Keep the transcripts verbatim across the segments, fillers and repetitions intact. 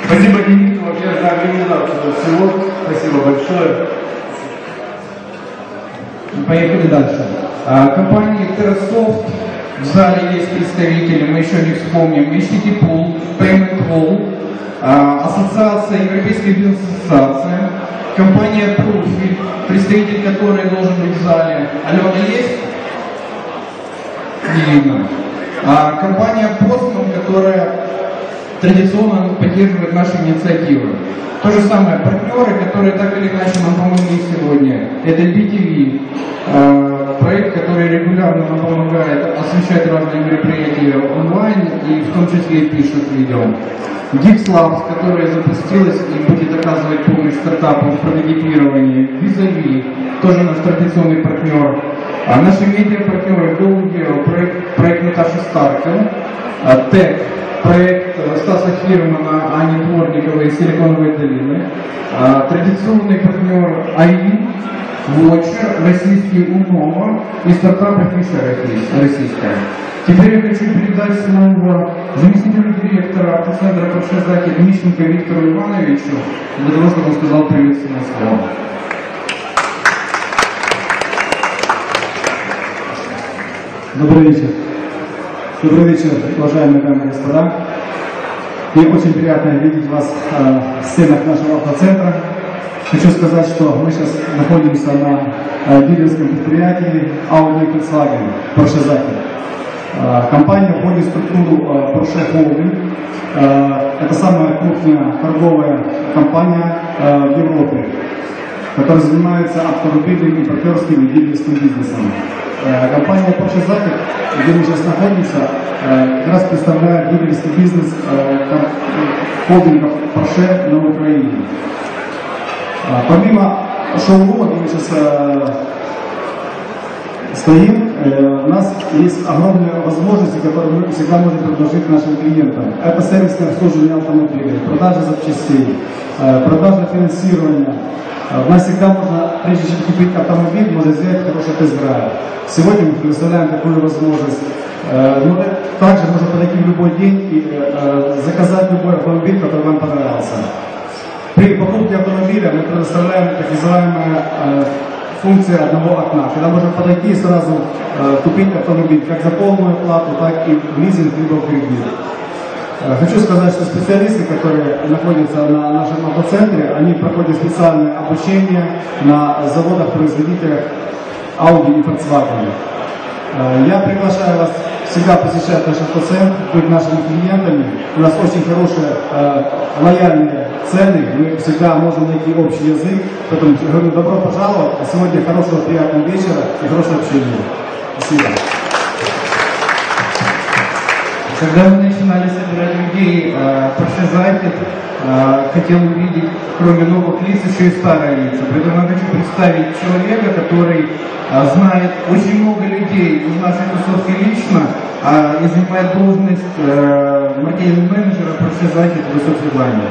Спасибо, Денис, вообще за организацию всего. Спасибо большое. Поехали дальше. А, компания Terrasoft, в зале есть представители, мы еще не вспомним, эйч ти ти Pool, Payment Wall, а, ассоциация, Европейская бизнес-ассоциация, компания Proofy, представитель которой должен быть в зале. Алена есть? Не видно. А, компания Postman, которая традиционно поддерживает наши инициативы. То же самое, партнеры, которые так или иначе нам помогли сегодня. Это би ти ви, э, проект, который регулярно нам помогает освещать разные мероприятия онлайн, и в том числе и пишет видео. Geeks Labs, которая запустилась и будет оказывать помощь стартапам в прототипировании. Визави, тоже наш традиционный партнер. А наши медиа-партнеры GoHero, проект, проект Наташи Старкин, Tech, проект Стаса Фирмана, Ани Дворниковой из Силиконовой долины, традиционный партнер АИ, Watcher, российский Unomo и стартап Афиша российская. Теперь я хочу передать слово заместителю директора автоцентра Porsche Zakit Мищенко Виктору Ивановичу, для того, чтобы он сказал приветственное слово. Добрый вечер. Добрый вечер, уважаемые дамы и господа. Мне очень приятно видеть вас э, в стенах нашего автоцентра. Хочу сказать, что мы сейчас находимся на э, дилерском предприятии Audi и Volkswagen Porsche Zakit. Э, компания входит в структуру э, Porsche Holding. Э, это самая крупная торговая компания э, в Европе, которая занимается автомобильным, импортерским и дилерским бизнесом. Компания Porsche Zakit, где мы сейчас находимся, как раз представляет дилерский бизнес холдингов Porsche на Украине. Помимо шоурума, где мы сейчас стоим, у нас есть огромные возможности, которые мы всегда можем предложить нашим клиентам. Это сервисное обслуживание автомобилей, продажа запчастей, продажа финансирования. У нас всегда можно, прежде чем купить автомобиль, можно сделать хороший тест-драйв. Сегодня мы предоставляем такую возможность. Но также можно подойти в любой день и заказать любой автомобиль, который вам понравился. При покупке автомобиля мы предоставляем так называемая функция одного окна, когда можно подойти и сразу купить автомобиль как за полную плату, так и в лизинг, либо в кредит. Хочу сказать, что специалисты, которые находятся на нашем автоцентре, они проходят специальное обучение на заводах-производителях Audi и Volkswagen. Я приглашаю вас всегда посещать наш автоцентр, быть нашими клиентами. У нас очень хорошие, лояльные цены, мы всегда можем найти общий язык. Поэтому говорю, добро пожаловать, а сегодня хорошего, приятного вечера и хорошего общения. Спасибо. Когда мы начинали собирать людей, Porsche Zakit хотел увидеть, кроме новых лиц, еще и старые лица. Поэтому я хочу представить человека, который знает очень много людей из нашей тусовки лично и занимает должность маркетинг-менеджера Porsche Zakit в Высокой.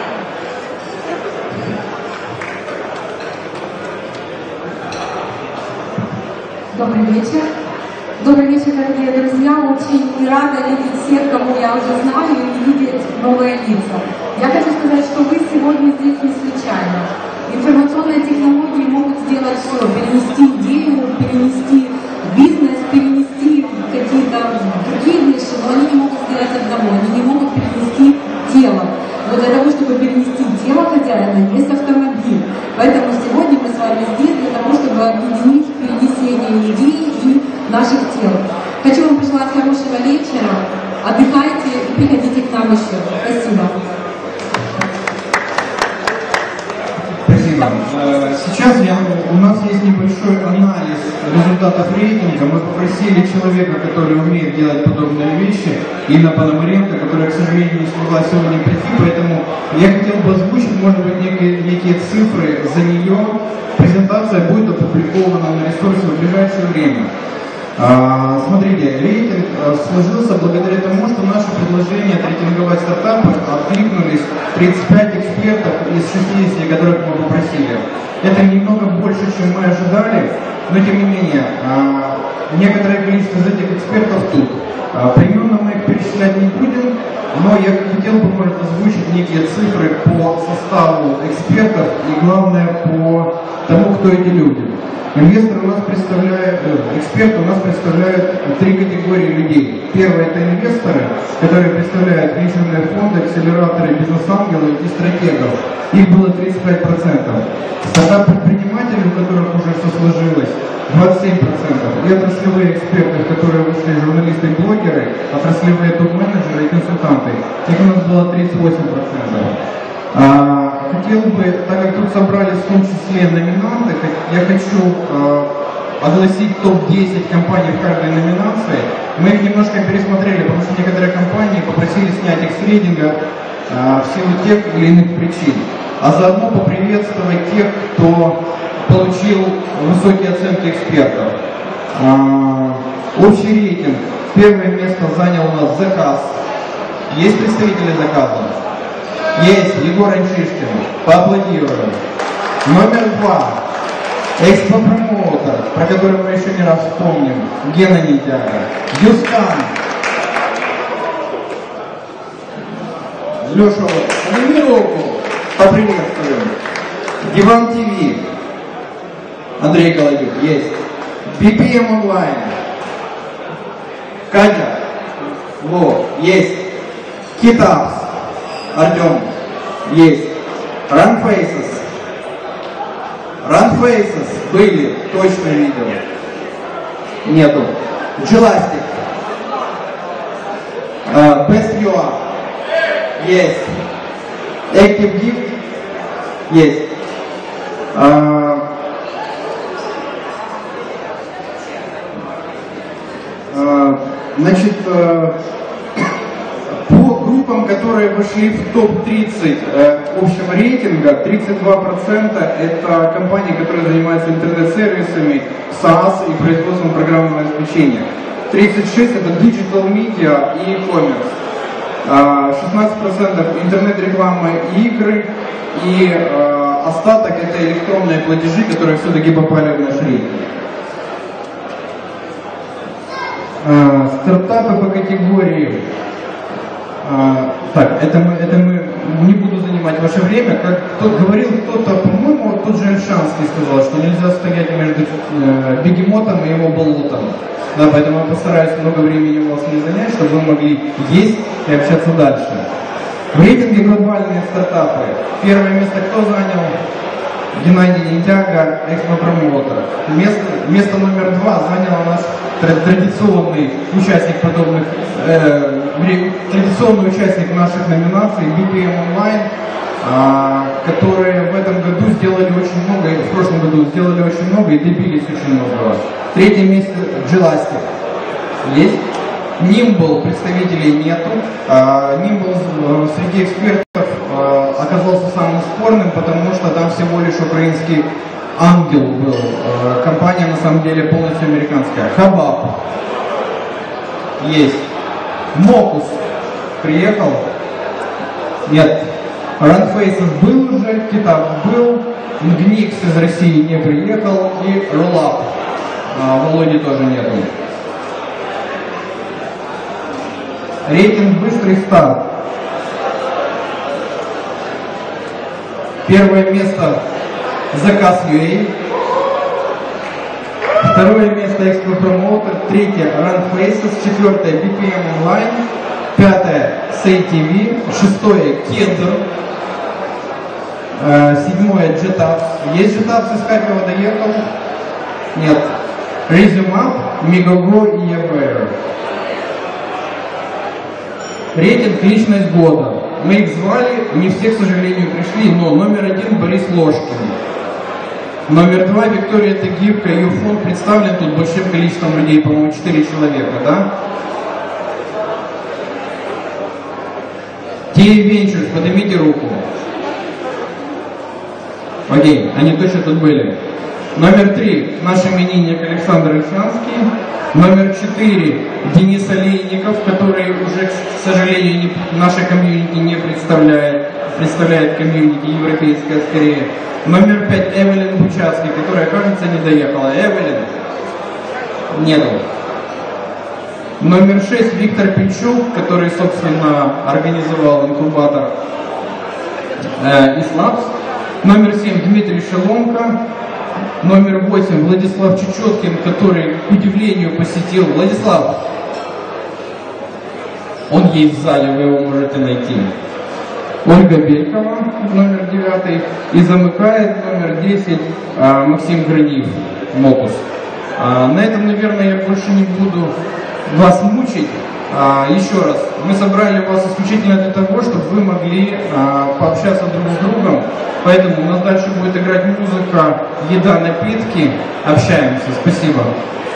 Добрый вечер. Добрый вечер, дорогие друзья. Очень рада видеть всех, кого я уже знаю, и видеть новые лица. Я хочу сказать, что вы сегодня здесь не случайно. Информационные технологии могут сделать все. Перенести идею, перенести бизнес, перенести какие-то другие вещи, но они не могут сделать одного. Они не могут перенести тело. Но для того, чтобы перенести тело хозяина, есть автомобиль. Поэтому сегодня мы с вами здесь для того, чтобы объединить перенесение идей и наших тел. Хочу вам пожелать хорошего вечера. Отдыхайте и приходите к нам еще. Спасибо. Спасибо. Сейчас я, у нас есть небольшой анализ результатов рейтинга. Мы попросили человека, который умеет делать подобные вещи, Инна Пономаренко, которая, к сожалению, не смогла сегодня прийти, поэтому я хотел бы озвучить, может быть, некие, некие цифры за нее. Презентация будет опубликована на ресурсе в ближайшее время. А, смотрите, рейтинг сложился благодаря тому, что наши предложения отрейтинговать стартапы откликнулись тридцать пять экспертов из шестидесяти, которых мы попросили. Это немного больше, чем мы ожидали, но тем не менее, а, некоторое количество из этих экспертов тут. А, примерно мы их перечислять не будем. но я хотел бы, может, озвучить некие цифры по составу экспертов и, главное, по тому, кто эти люди. Инвесторы у нас представляют, эксперты у нас представляют три категории людей. Первое – это инвесторы, которые представляют венчурные фонды, акселераторы, бизнес-ангелы и стратегов. Их было тридцать пять процентов. Стартап-предприниматели, у которых уже все сложилось, двадцать семь процентов. И отраслевые эксперты, в которые вышли журналисты и блогеры, отраслевые топ-менеджеры и консультанты. Их у нас было тридцать восемь процентов. А, хотел бы, так как тут собрались в том числе номинанты, я хочу а, огласить топ десять компаний в каждой номинации. Мы их немножко пересмотрели, потому что некоторые компании попросили снять их с рейтинга а, в силу тех или иных причин. А заодно поприветствовать тех, кто получил высокие оценки экспертов. А, общий рейтинг. Первое место занял у нас Заказ. Есть представители Заказа? Есть, Егор Анчишкин, поаплодируем. Номер два, Экспо-промоутер, про который мы еще не раз вспомним, Гена Нитяга. Юскан. Леша, подними руку, поприветствуем. Диван ТВ, Андрей Голодюк, есть. би пи эм онлайн, Катя, вот, есть. Китапс, Артем, есть. Runfaces. Runfaces были, точно видел. Нету. Gelastic. Uh, Best ю ар. Есть. Active Gift. Есть. Uh, uh, значит, uh, по группам, которые вошли в топ тридцать э, общего рейтинга, тридцать два процента это компании, которые занимаются интернет-сервисами, SaaS и производством программного обеспечения. тридцать шесть процентов это digital media и e-commerce. шестнадцать процентов интернет-реклама и игры. И э, остаток это электронные платежи, которые все-таки попали в наш рейтинг. Э, стартапы по категории. А, так, это мы, это мы не буду занимать ваше время. Как тот говорил, кто-то, по-моему, тот же Альшанский сказал, что нельзя стоять между э, бегемотом и его болотом. Да, поэтому я постараюсь много времени у вас не занять, чтобы вы могли есть и общаться дальше. В рейтинге глобальные стартапы. Первое место кто занял? Геннадий Нитяга, экспо-промоутер. Место, место номер два занял наш традиционный участник подобных, э, традиционный участник наших номинаций би пи эм онлайн, э, которые в этом году сделали очень много, и в прошлом году сделали очень много и добились очень много. Третье место Gelastic. Есть. Nimble представителей нету. А, Nimble среди экспертов а, оказался самым спорным, потому что там всего лишь украинский ангел был. А, компания на самом деле полностью американская. Хабаб. Есть. Мокус приехал. Нет. Runfaces был уже, Китап был. Гникс из России не приехал. И Rollup. А, Володи тоже нету. Рейтинг «Быстрый старт». Первое место Заказ ю эй. Второе место Экспо-промоутер. Третье Runfaces. Четвертое би пи эм онлайн. Пятое Сей ти ви. Шестое Кендер. Седьмое Джетапс. Есть Джетапс из Харькова доехал? Нет. Резюмап, Мегаго и Явер. Рейтинг «Личность года». Мы их звали, не все, к сожалению, пришли, но номер один Борис Ложкин. Номер два Виктория Тагивка, ее фонд представлен тут большим количеством людей, по-моему, четыре человека, да? ти эй Ventures, поднимите руку. Окей, они точно тут были. Номер три наш именинник Александр Ильшанский. Номер четыре Денис Олейников, который уже, к сожалению, не, наша комьюнити не представляет, представляет комьюнити европейское скорее. Номер пять Эвелин Бучацкий, которая, кажется, не доехала. Эвелин? Нету. Номер шесть Виктор Пинчук, который, собственно, организовал инкубатор э, ИСЛАБС. Номер семь Дмитрий Шеломко. Номер восемь Владислав Чечеткин, который, к удивлению, посетил. Владислав, он есть в зале, вы его можете найти. Ольга Белькова, номер девятый. И замыкает номер десять э, Максим Граниев, Мокус. А, на этом, наверное, я больше не буду вас мучить. А, еще раз, мы собрали вас исключительно для того, чтобы вы могли а, пообщаться друг с другом. Поэтому у нас дальше будет играть музыка, еда, напитки. Общаемся. Спасибо.